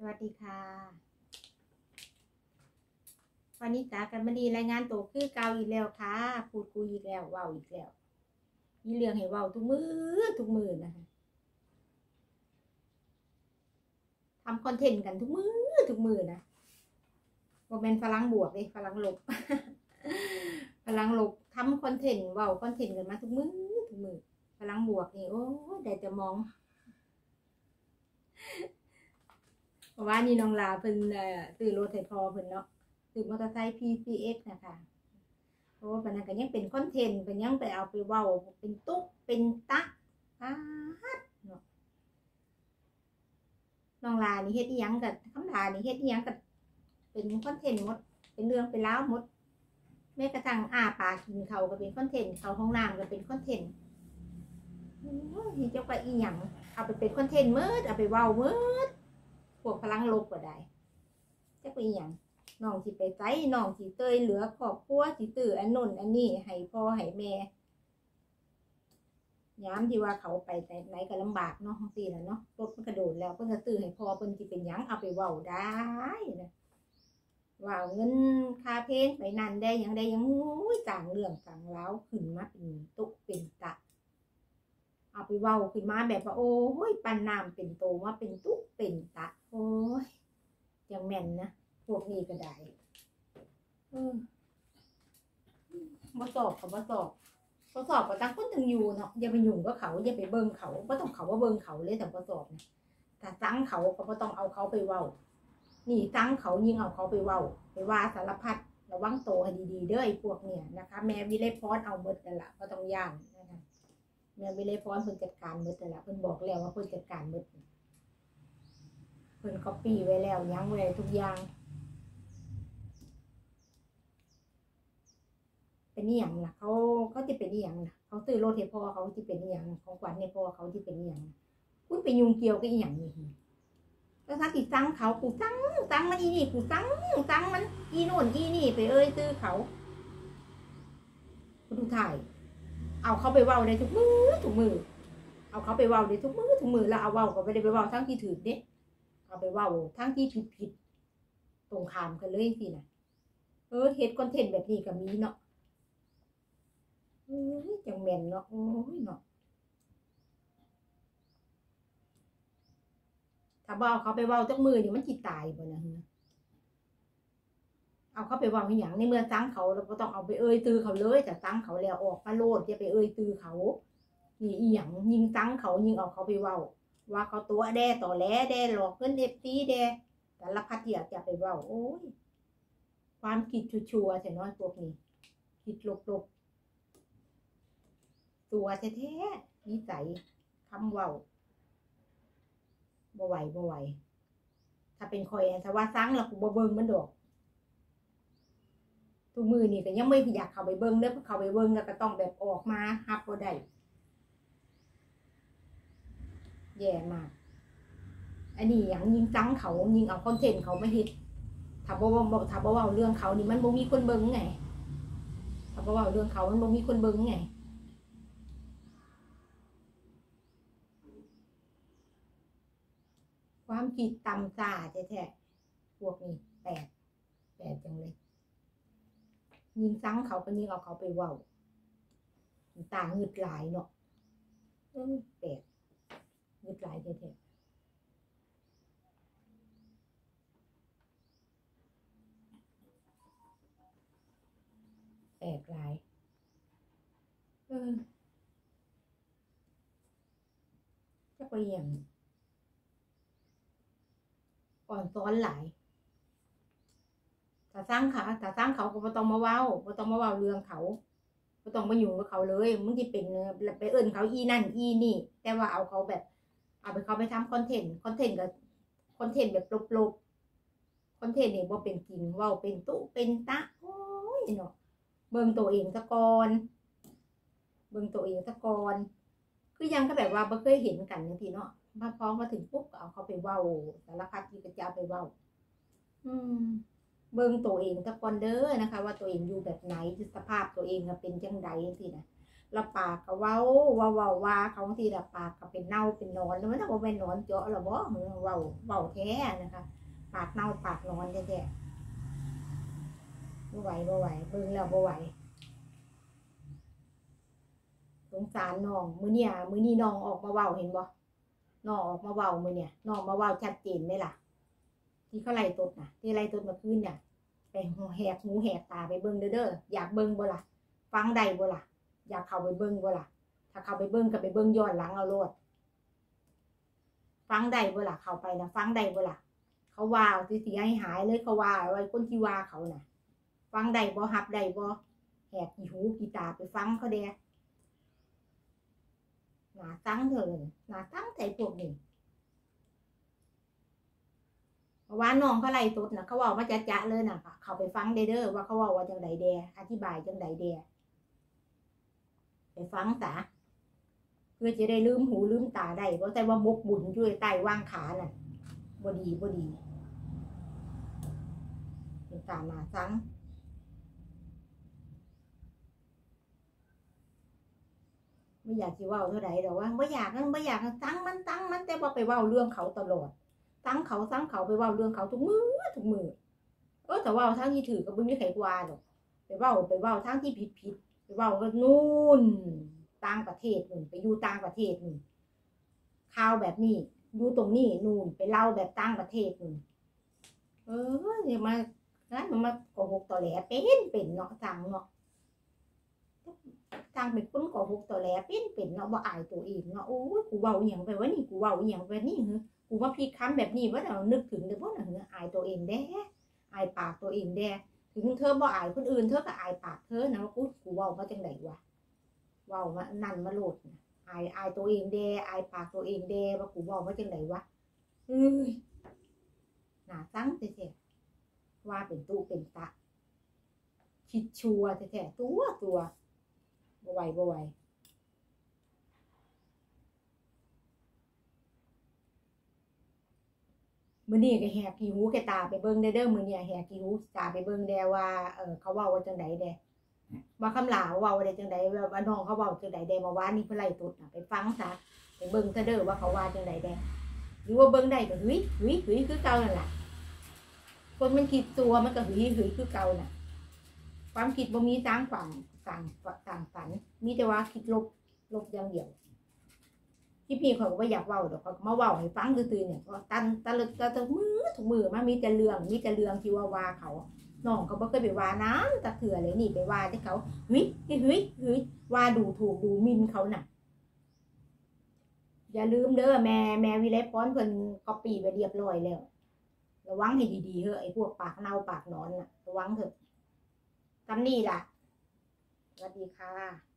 วัสดีค่ะวันนี้จ๋ากันมาดีรายงานตัวคือเก่าอีกแล้วค่ะพูดคุยอีกแล้วเว้าอีกแล้วมีเรื่องให้เว้าทุกมือนะคะทำคอนเทนต์กันทุกมือนะว่าเป็นฝรั่งบวกเลยฝรั่งลบ ฝรั่งลบทำคอนเทนต์เว้าคอนเทนต์กันมาทุกมือฝรั่งบวกนี่โอ้ได้แต่มองเพราะว่านี่น้องลาเพิ่นซื้อรถให้พ่อเพิ่นเนาะซื้อมอเตอร์ไซค์ PCX นะคะเพราะว่าปานนั้นก็ยังเป็นคอนเทนต์เป็นยังไปเอาไปเว้าเป็นตุ๊กเป็นตั๊กเนาะน้องลานี่เฮ็ดอีหยังกับคำลานี่เฮ็ดอีหยังกับเป็นคอนเทนต์หมดเป็นเรื่องเป็นราวหมดแม้กระทั่งปลากินเขาก็เป็นคอนเทนต์เขาห้องน้ำก็เป็นคอนเทนต์เจ้าก็อีหยังเอาไปเป็นคอนเทนต์เมิดเอาไปเว้าเมิดพวกพลังลบก็ได้เจ้าก็อีหยังน้องสิไปไสน้องสิเตยเหลือครอบครัวสิตื้ออันโน่นอันนี้ให้พ่อให้แม่ยามที่ว่าเขาไปแต่ไหนก็ลำบากเนาะจังซี่ล่ะเนาะรถมันกระโดดแล้วเพิ่นก็ตื้อให้พ่อเพิ่นสิเป็นหยังเอาไปเว้าได้นะว่าเงินค่าเพลงไปนั่นได้หยังได้หยังต่างเรื่องต่างราวขึ้นมาเป็นตุเป็นตะเอาไปเว้าขึ้นมาแบบว่าโอ้ยปันน้ำเป็นโตว่าเป็นตุเป็นตะโอ้ยยังแม่นนะพวกนี้ก็ได้บ่สอบก็ตั้งคนถึงอยู่เนาะอย่าไปยุ่งกับเขาอย่าไปเบิ่งเขาบ่ต้องเขาว่าเบิ่งเขาเลยแต่บ่สอบนะถ้าตั้งเขาก็บ่ต้องเอาเขาไปเว้านี่ตั้งเขายิ่งเอาเขาไปเว้าไปว่าสารพัดระวังโตให้ดีๆเด้อไอ้พวกเนี่ยนะคะแม่วิไลพรเอาหมดนั่นล่ะบ่ต้องย่านนะคะแม่วิไลพรเพิ่นจัดการหมดนั่นล่ะเพิ่นบอกแล้วว่าเพิ่นจัดการหมดเพิ่นก๊อปปี้ไว้แล้วยั้งไว้ทุกอย่างเป็นอีหยังล่ะเขาจะเป็นอีหยังล่ะเขาซื้อรถให้พ่อเขาจะเป็นอีหยังของขวัญให้พ่อเขาจะเป็นอีหยังคุณไปยุ่งเกี่ยวกับอีหยังนี่แล้วถ้าติดสั่งเขากูสั่งมันอีนี่กูสั่งมันอีโน่นอีนี่ไปซื้อเขาคุณดูถ่ายเอาเขาไปเว้าได้ทุกมือเอาเขาไปเว้าได้ทุกมือแล้วเอาเว้าก็ไม่ได้ไปเว้าทั้งที่ถือเด้เอาไปเว้าทั้งที่ผิดตรงข้ามกันเลยสินะเฮ็ดคอนเทนต์แบบนี้ก็มีเนาะจังแม่นเนาะโอ้ยเนาะถ้าบ่เอาเขาไปเว้าจักมือนี่มันสิตายบ่นะเอาเขาไปเว้าอีหยังในเมื่อสั่งเขาเราบ่ต้องเอาไปตือเขาเลยแต่สั่งเขาแล้วออกมาโลดอย่าไปตือเขานี่อีหยังยิงสั่งเขายิงเอาเขาไปเว้าว่าเขาตัวแด่ต่อแหลแด่หลอกเงิน FC แด่สารพัดอยากจะไปเว้าโอ้ยความคิดชั่วๆใช่เนาะพวกนี้คิดลบๆตัวแท้ๆนิสัยคำเว้าบ่ไหวถ้าเป็นคอยถ้าว่าสั่งแล้วกูบ่เบิ่งมันดอกทุกมือนี่ก็ยังไม่อยากเข้าไปเบิ่งเด้อเพราะเข้าไปเบิ่งแล้วก็ต้องแบบออกมาฮับบ่ได้แย่มากอันนี้อย่างยิงสั่งเขายิงเอาคอนเทนต์เขามาเฮ็ดถ้าบ่เว้าเรื่องเขานี่มันบ่มีคนเบิ่งไงถ้าบ่เว้าเรื่องเขามันบ่มีคนเบิ่งไงความคิดต่ำซ่าแท้ๆพวกนี้แปลกจังเลยยิงสั่งเขาก็ยิงเอาเขาไปเว้าต่างหงึดหลายเนาะแปลกหงึดหลายแท้ๆแปลกหลายจะไปอย่างอ่อนซ้อนหลายถ้าสร้างเขาก็บ่ต้องมาเว้าเรื่องเขาบ่ต้องมายุ่งกับเขาเลยมึงสิเป็นไปเอิ้นเขาอีนั่นอีนี่แต่ว่าเอาเขาแบบเอาไปเขาไปทำคอนเทนต์ก็คอนเทนต์แบบลบๆคอนเทนต์นี่บ่เป็นจริงเว้าเป็นตุเป็นตะโอ้ยเนาะเบิ่งตัวเองซะก่อนคือยังก็แบบว่าบ่เคยเห็นกันจังซี่เนาะพอมาถึงปุ๊บก็เอาเขาไปเว้าสารพัดที่ก็จะเอาไปเว้าเบิ่งตัวเองซะก่อนเด้อนะคะว่าตัวเองอยู่แบบไหนสภาพตัวเองเป็นจังใดจังซี่นะละปากก็เว้าว่าเขาทีละปากก็เป็นเน่าเป็นนอนแล้วมันก็เป็นนอนเจาะละบ่เว้าแท้นะคะปากเน่าปากนอนแท้ๆบ่ไหวเบิ่งแล้วบ่ไหวสงสารน้องมื้อนี้น้องออกมาเว้าเห็นบ่น้องออกมาเว้ามื้อเนี่ยน้องมาเว้าชัดเจนไหมล่ะที่เขาไล่ตดน่ะที่ไล่ตดเมื่อคืนเนี่ยไปแหกหูแหกตาไปเบิ่งเด้ออยากเบิ่งบ่ล่ะฟังได้บ่ล่ะอยากเข้าไปเบิ่งบ่ล่ะถ้าเข้าไปเบิ่งก็ไปเบิ่งย้อนหลังเอาโลดฟังได้บ่ล่ะเข้าไปนะฟังได้บ่ล่ะเขาว่าสิให้หายเลยเขาว่าไว้คนที่ว่าเขาน่ะฟังได้บ่รับได้บ่แหกหูกีตาไปฟังเขาแดหนาตั้งเถอะหนาตั้งใจพวกนี้เพราะว่าน้องเขาไล่ตดน่ะเขาว่ามาจะเลยน่ะเขาไปฟังเด้อว่าเขาว่าจังไดแดอธิบายจังไดแดไปฟังซะเพื่อจะได้ลืมหูลืมตาได้เพราะแต่ว่ามกบุญช่วยใต้ว่างขาน่ะบ่ดีเป็นตาหนาซังไม่อยากสิเว้าเท่าใดดอกว่าไม่อยากตั้งมันแต่ว่าไปเว้าเรื่องเขาตลอดตั้งเขาไปเว้าเรื่องเขาทุกมือแต่เว้าทั้งที่ถือก็บ่มีใครว่าดอกไปเว้าทั้งที่ผิดไปเว้าก็นู่นต่างประเทศนู่นไปอยู่ต่างประเทศนู่นข่าวแบบนี้อยู่ตรงนี้นู่นไปเล่าแบบต่างประเทศนู่นเนี่ยมางั้นมันมาโกหกตอแหลเป็นเนาะสั่งเนาะสั่งเป็นคนโกหกตอแหลเป็นเนาะบ่อายตัวเองเนาะโอ้ยกูเว้าอีหยังไปวะนี่กูเว้าอีหยังไปนี่กูว่าพี่คำแบบนี้ว่าเรานึกถึงเด้อบ่น่ะอายตัวเองแด้อายปากตัวเองแด้ถึงเธอบ่อายคนอื่นเธอก็อายปากเธอนะว่ากูเว้ามาจังได๋วะเว้ามานั่นมาโลดอายตัวเองแด้อายปากตัวเองแด้ว่ากูเว้ามาจังได๋วะหน้าตั้งแท้ๆว่าเป็นตู้เป็นตะคิดชัวแท้ๆตัวบ่ไหวมื้อนี้ก็แหกขี้หูแกตาไปเบิ่งเด้อมื้อนี้แหกขี้หูตาไปเบิ่งแด้ว่าเขาเว้าว่าจังไดแด้ว่าคำหลาเว้าได้จังไดว่าน้องเขาเว้าจังไดแด้เมื่อวานนี้เพิ่นไล่ตดน่ะไปฟังซะไปเบิ่งซะเด้อว่าเขาว่าจังไดแด้หรือว่าเบิ่งได้ก็หึยคือเก่านั่นล่ะคนมันคิดตัวมันก็หึยคือเก่าน่ะความคิดบ่มีสร้างฝันมีแต่ว่าคิดลบอย่างเดียวที่พี่เขาก็อยากเว้าดอกเขามาเว้าให้ฟังซื่อๆเนี่ยก็ตะลึกทุกมือมามีแต่เรื่องที่ว่าเขาน้องเขาบ่เคยไปว่าน้ำตะเถื่อเลยนี่ไปว่าที่เขาเฮ้ยว่าดูถูกดูหมิ่นเขาน่ะอย่าลืมเด้อแม่วิไลพรเพิ่นก๊อปปี้ไปเรียบร้อยแล้วระวังให้ดีๆเถอะไอ้พวกปากเน่าปากนอนน่ะระวังเถอะกันนี่ล่ะสวัสดีค่ะ